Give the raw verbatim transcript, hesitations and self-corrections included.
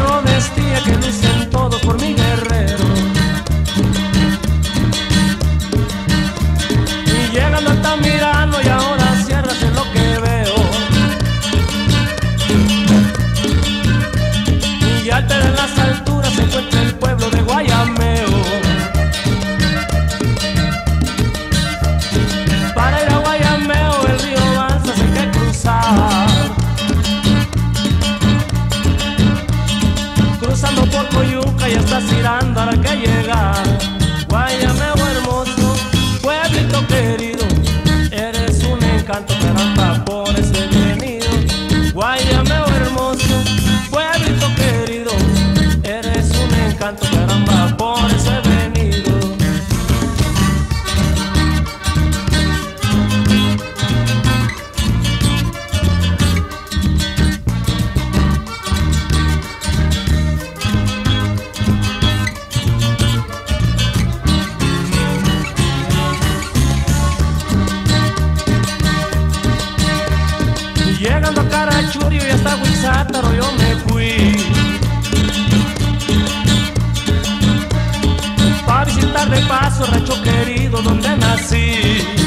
modestia que lucen todos por mi guerrero. Y llegando hasta Mirano y ahora cierras en lo que veo. Y alta en las alturas se encuentra el pueblo de Guayameo. Para ir a Guayameo el río Balsas hay que cruzar. Cruzando por Coyuca y hasta Cirándaro hay que llegar. Guayameo hermoso, pueblito querido, eres un encanto, caramba, por eso he venido. Guayameo hermoso, pueblito querido, eres un encanto, caramba, por eso he venido. Llegando a Carachurio y hasta Huizátaro yo me fui para visitar de paso el rancho querido donde nací.